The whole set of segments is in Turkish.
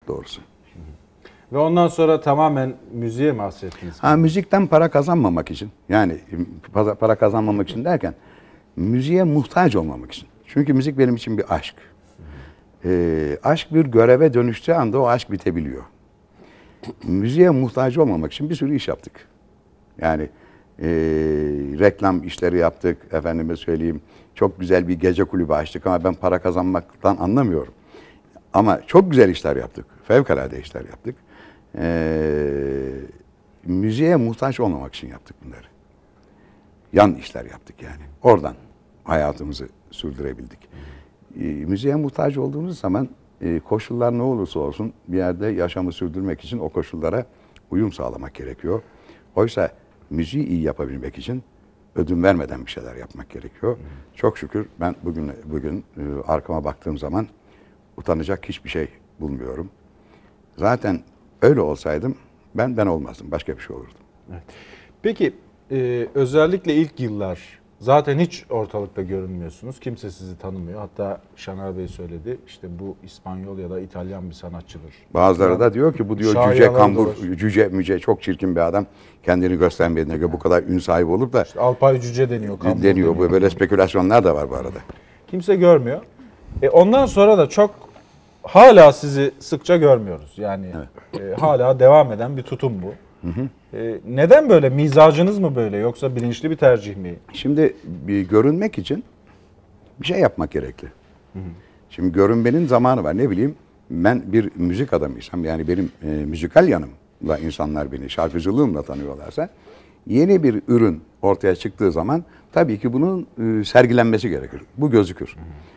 doğrusu. Ve ondan sonra tamamen müziğe mi hasrettiniz? Müzikten para kazanmamak için, yani para kazanmamak için derken müziğe muhtaç olmamak için. Çünkü müzik benim için bir aşk. Aşk bir göreve dönüştüğü anda o aşk bitebiliyor. Müziğe muhtaç olmamak için bir sürü iş yaptık. Yani reklam işleri yaptık, efendime söyleyeyim. Çok güzel bir gece kulübü açtık ama ben para kazanmaktan anlamıyorum. Ama çok güzel işler yaptık. Fevkalade işler yaptık. Müziğe muhtaç olmamak için yaptık bunları. Yan işler yaptık yani. Oradan hayatımızı sürdürebildik. Müziğe muhtaç olduğunuz zaman koşullar ne olursa olsun bir yerde yaşamı sürdürmek için o koşullara uyum sağlamak gerekiyor. Oysa müziği iyi yapabilmek için ödün vermeden bir şeyler yapmak gerekiyor. Çok şükür ben bugün arkama baktığım zaman utanacak hiçbir şey bulmuyorum. Zaten öyle olsaydım ben olmazdım. Başka bir şey olurdum. Evet. Peki özellikle ilk yıllar zaten hiç ortalıkta görünmüyorsunuz. Kimse sizi tanımıyor. Hatta Şaner Bey söyledi. İşte bu İspanyol ya da İtalyan bir sanatçıdır. Bazıları da diyor ki bu diyor cüce kambur, cüce çok çirkin bir adam. Kendini göstermediğine göre bu kadar ün sahibi olup da İşte Alpay cüce deniyor. Kambur deniyor. Böyle spekülasyonlar da var bu arada. Kimse görmüyor. Ondan sonra da çok hala sizi sıkça görmüyoruz. Yani evet. Hala devam eden bir tutum bu. Neden böyle? Mizacınız mı böyle yoksa bilinçli bir tercih mi? Şimdi bir görünmek için bir şey yapmak gerekli. Şimdi görünmenin zamanı var. Ne bileyim ben bir müzik adamıysam yani benim müzikal yanımla insanlar beni şarkıcılığımla tanıyorlarsa yeni bir ürün ortaya çıktığı zaman tabii ki bunun sergilenmesi gerekir. Bu gözükür.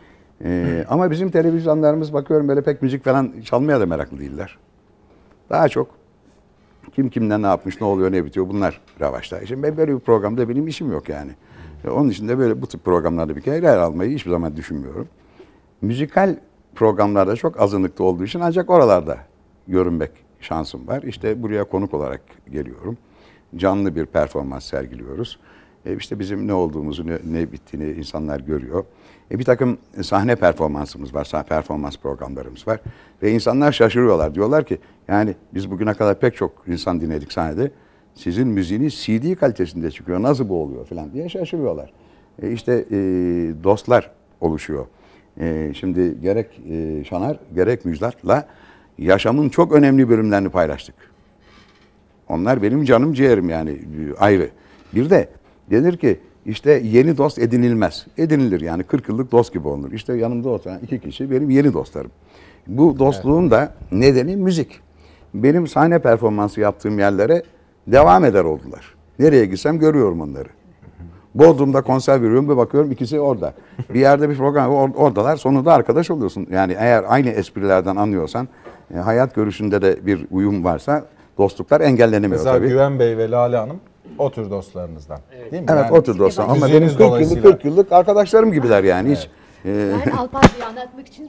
Ama bizim televizyonlarımız bakıyorum böyle pek müzik falan çalmaya da meraklı değiller. Daha çok kim kimden ne yapmış, ne oluyor, ne bitiyor bunlar revaçta. Şimdi böyle bir programda benim işim yok yani. Onun için de böyle bu tip programlarda bir kere yer almayı hiçbir zaman düşünmüyorum. Müzikal programlarda çok azınlıkta olduğu için ancak oralarda görünmek şansım var. İşte buraya konuk olarak geliyorum. Canlı bir performans sergiliyoruz. İşte bizim ne olduğumuzu, ne bittiğini insanlar görüyor. Bir takım sahne performansımız var, performans programlarımız var. Ve insanlar şaşırıyorlar. Diyorlar ki yani biz bugüne kadar pek çok insan dinledik sahnede. Sizin müziğiniz CD kalitesinde çıkıyor. Nasıl bu oluyor falan diye şaşırıyorlar. İşte dostlar oluşuyor. Şimdi gerek Şaner gerek Müjdat'la yaşamın çok önemli bölümlerini paylaştık. Onlar benim canım ciğerim yani ayrı. Bir de denir ki işte yeni dost edinilmez. Edinilir yani 40 yıllık dost gibi olunur. İşte yanımda oturan iki kişi benim yeni dostlarım. Bu dostluğun da nedeni müzik. Benim sahne performansı yaptığım yerlere devam eder oldular. Nereye gitsem görüyorum onları. Bodrum'da konser veriyorum ve bakıyorum ikisi orada. Bir yerde bir program oradalar sonunda arkadaş oluyorsun. Yani eğer aynı esprilerden anlıyorsan hayat görüşünde de bir uyum varsa dostluklar engellenemiyor mesela tabii. Güven Bey ve Lale Hanım o tür dostlarınızdan değil mi? Evet yani, o tür dostlar ama benim 40 yıllık arkadaşlarım gibiler yani hiç. Ben Alpay'ı anlatmak için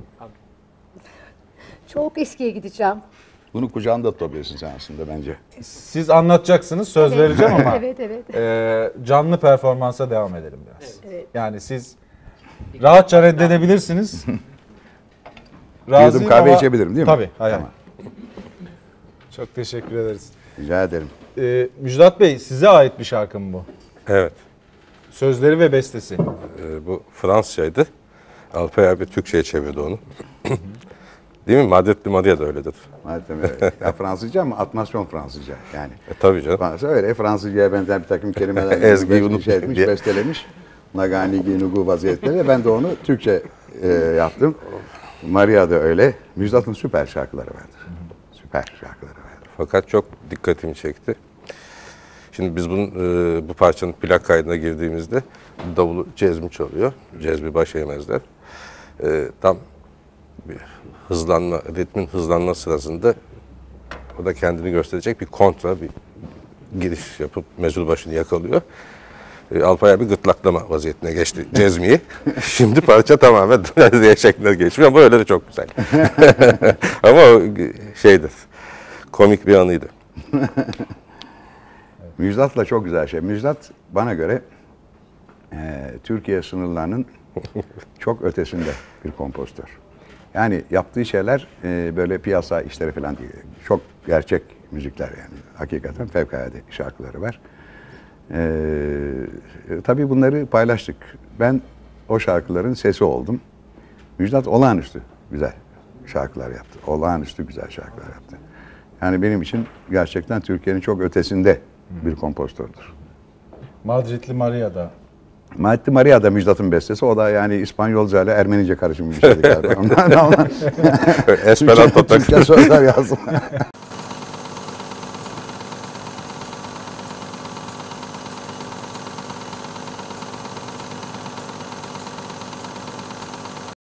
çok eskiye gideceğim. Bunu kucağında tutabilirsin sen aslında bence. Siz anlatacaksınız söz vereceğim ama evet. Canlı performansa devam edelim biraz. Evet. Yani siz rahatça reddedebilirsiniz. Razıyım kahve içebilirim değil mi? Tabii. Hayır. Tamam. Çok teşekkür ederiz. Rica ederim. Müjdat Bey size ait bir şarkı mı bu? Evet. Sözleri ve bestesi. Bu Fransızcaydı. Alpay abi Türkçe'ye çevirdi onu. Değil mi? Madetli Maria da öyledir. Evet. Ya Fransızca ama atmasyon Fransızca yani. Tabii canım. Öyle Fransızca'ya benzer bir takım kelimeler Ezgi'yi unutmayın diye. Bestelemiş. Nagani Nugu vaziyetleri. Ben de onu Türkçe yaptım. Maria da öyle. Müjdat'ın süper şarkıları vardır. Süper şarkıları vardır. Fakat çok dikkatimi çekti. Şimdi biz bu parçanın plak kaydına girdiğimizde davulu cezmi çalıyor. Cezmi baş eğmezler. Tam bir ritmin hızlanma sırasında o da kendini gösterecek bir kontra, bir giriş yapıp mezul başını yakalıyor. Alpay abi gırtlaklama vaziyetine geçti cezmiyi. Şimdi parça tamamen diye şeklinde geçmiyor ama öyle de çok güzel. Ama o şeydir, komik bir anıydı. Müjdat'la çok güzel şey. Müjdat bana göre Türkiye sınırlarının çok ötesinde bir kompozitör. Yani yaptığı şeyler böyle piyasa işleri falan değil. Çok gerçek müzikler yani. Hakikaten fevkalade şarkıları var. Tabii bunları paylaştık. Ben o şarkıların sesi oldum. Müjdat olağanüstü güzel şarkılar yaptı. Olağanüstü güzel şarkılar yaptı. Yani benim için gerçekten Türkiye'nin çok ötesinde bir kompozitördür. Madridli Maria'da. Madridli Maria da Müjdat'ın bestesi. O da yani İspanyolca ile Ermenice karışımı bir şeydi galiba. Esperanto Türkçe sözler yazdım.